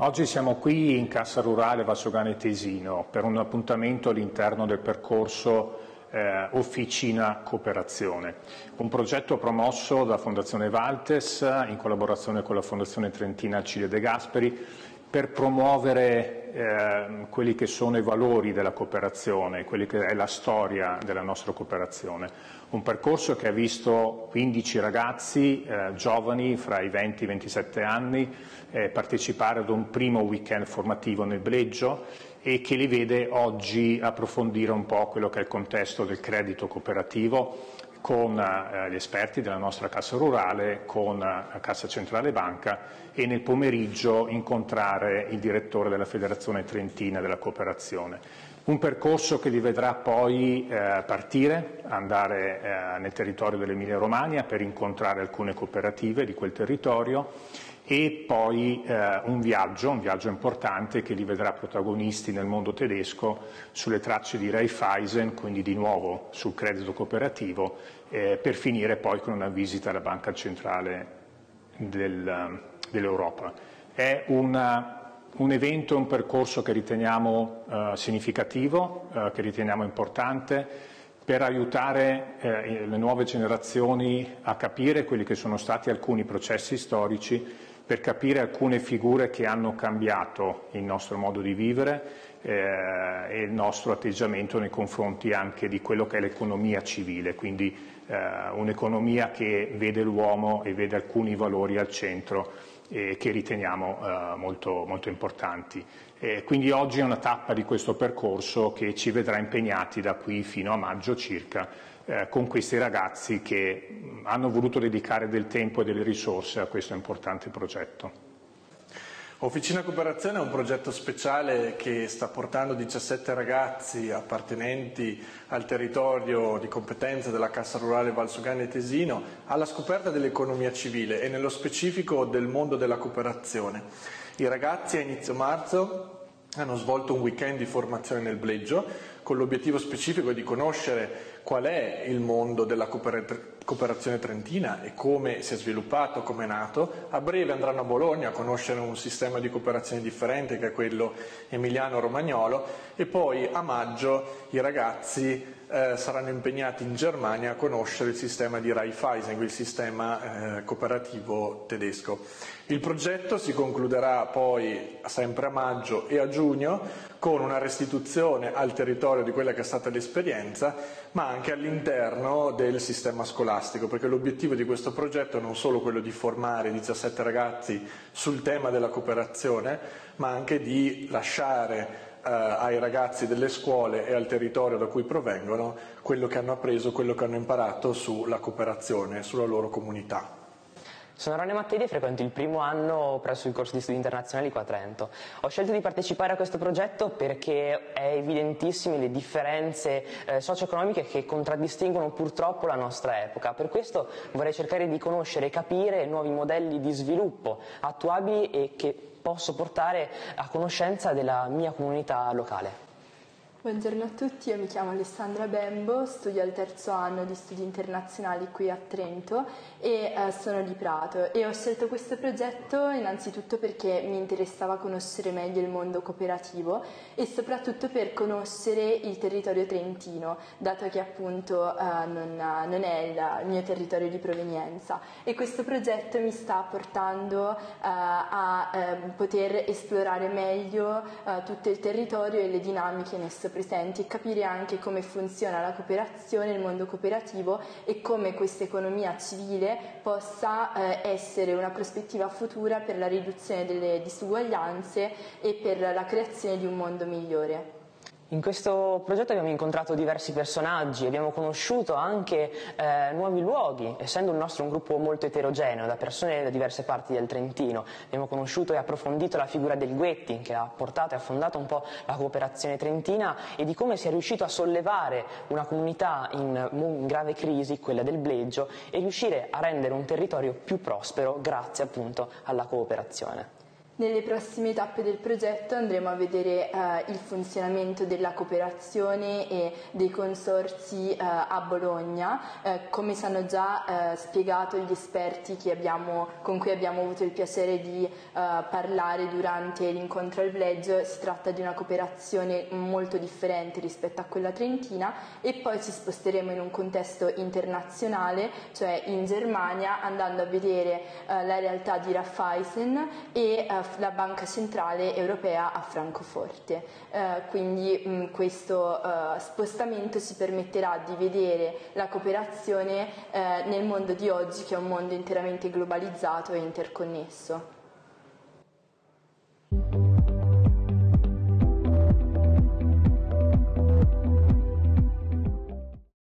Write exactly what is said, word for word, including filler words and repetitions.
Oggi siamo qui in Cassa Rurale Valsugana Tesino per un appuntamento all'interno del percorso eh, Officina Cooperazione, un progetto promosso da Fondazione Valtes in collaborazione con la Fondazione Trentina Alcide De Gasperi per promuovere eh, quelli che sono i valori della cooperazione, quelli che è la storia della nostra cooperazione. Un percorso che ha visto quindici ragazzi eh, giovani fra i venti e i ventisette anni eh, partecipare ad un primo weekend formativo nel Bleggio e che li vede oggi approfondire un po' quello che è il contesto del credito cooperativo con eh, gli esperti della nostra Cassa Rurale, con la Cassa Centrale Banca e nel pomeriggio incontrare il direttore della Federazione Trentina della Cooperazione. Un percorso che li vedrà poi eh, partire, andare eh, nel territorio dell'Emilia Romagna per incontrare alcune cooperative di quel territorio e poi eh, un viaggio, un viaggio importante che li vedrà protagonisti nel mondo tedesco sulle tracce di Raiffeisen, quindi di nuovo sul credito cooperativo, eh, per finire poi con una visita alla Banca Centrale del, dell'Europa. È una, un evento, un percorso che riteniamo eh, significativo, eh, che riteniamo importante, per aiutare eh, le nuove generazioni a capire quelli che sono stati alcuni processi storici, per capire alcune figure che hanno cambiato il nostro modo di vivere eh, e il nostro atteggiamento nei confronti anche di quello che è l'economia civile, quindi eh, un'economia che vede l'uomo e vede alcuni valori al centro e che riteniamo eh, molto, molto importanti. E quindi oggi è una tappa di questo percorso che ci vedrà impegnati da qui fino a maggio circa eh, con questi ragazzi che hanno voluto dedicare del tempo e delle risorse a questo importante progetto. Officina Cooperazione è un progetto speciale che sta portando diciassette ragazzi appartenenti al territorio di competenza della Cassa Rurale Valsugana Tesino alla scoperta dell'economia civile e nello specifico del mondo della cooperazione. I ragazzi a inizio marzo hanno svolto un weekend di formazione nel Bleggio con l'obiettivo specifico di conoscere qual è il mondo della cooperazione trentina e come si è sviluppato, come è nato. A breve andranno a Bologna a conoscere un sistema di cooperazione differente che è quello emiliano-romagnolo e poi a maggio i ragazzi eh, saranno impegnati in Germania a conoscere il sistema di Raiffeisen, il sistema eh, cooperativo tedesco. Il progetto si concluderà poi sempre a maggio e a giugno con una restituzione al territorio di quella che è stata l'esperienza, ma anche all'interno del sistema scolastico, perché l'obiettivo di questo progetto è non solo quello di formare diciassette ragazzi sul tema della cooperazione, ma anche di lasciare eh, ai ragazzi delle scuole e al territorio da cui provengono quello che hanno appreso, quello che hanno imparato sulla cooperazione, sulla loro comunità. Sono Ronny Mattei e frequento il primo anno presso il corso di studi internazionali qua a Trento. Ho scelto di partecipare a questo progetto perché è evidentissime le differenze eh, socio-economiche che contraddistinguono purtroppo la nostra epoca. Per questo vorrei cercare di conoscere e capire nuovi modelli di sviluppo attuabili e che posso portare a conoscenza della mia comunità locale. Buongiorno a tutti, io mi chiamo Alessandra Bembo, studio al terzo anno di studi internazionali qui a Trento e eh, sono di Prato e ho scelto questo progetto innanzitutto perché mi interessava conoscere meglio il mondo cooperativo e soprattutto per conoscere il territorio trentino, dato che appunto eh, non, non è il mio territorio di provenienza e questo progetto mi sta portando eh, a eh, poter esplorare meglio eh, tutto il territorio e le dinamiche in esso presenti e capire anche come funziona la cooperazione, il mondo cooperativo e come questa economia civile possa eh, essere una prospettiva futura per la riduzione delle disuguaglianze e per la creazione di un mondo migliore. In questo progetto abbiamo incontrato diversi personaggi, abbiamo conosciuto anche eh, nuovi luoghi, essendo il nostro un gruppo molto eterogeneo, da persone da diverse parti del Trentino. Abbiamo conosciuto e approfondito la figura del Guetti, che ha portato e affondato un po' la cooperazione trentina, e di come si è riuscito a sollevare una comunità in, in grave crisi, quella del Bleggio, e riuscire a rendere un territorio più prospero grazie appunto alla cooperazione. Nelle prossime tappe del progetto andremo a vedere eh, il funzionamento della cooperazione e dei consorzi eh, a Bologna. Eh, come ci hanno già eh, spiegato gli esperti che abbiamo, con cui abbiamo avuto il piacere di eh, parlare durante l'incontro al Vleg, si tratta di una cooperazione molto differente rispetto a quella trentina, e poi ci sposteremo in un contesto internazionale, cioè in Germania, andando a vedere eh, la realtà di Raiffeisen e eh, la Banca Centrale Europea a Francoforte. Eh, quindi mh, questo eh, spostamento ci permetterà di vedere la cooperazione eh, nel mondo di oggi, che è un mondo interamente globalizzato e interconnesso.